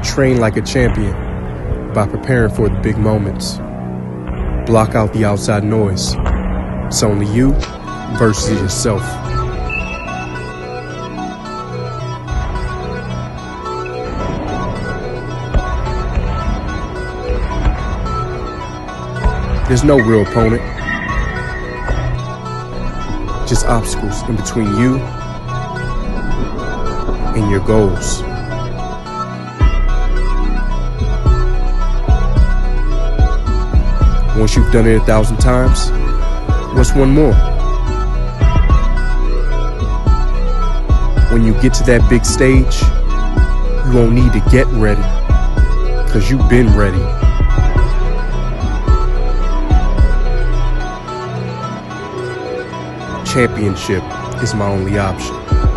train like a champion by preparing for the big moments. Block out the outside noise. It's only you versus yourself. There's no real opponent, just obstacles in between you and your goals. Once you've done it 1,000 times, what's one more? When you get to that big stage, you won't need to get ready, because you've been ready. Championship is my only option.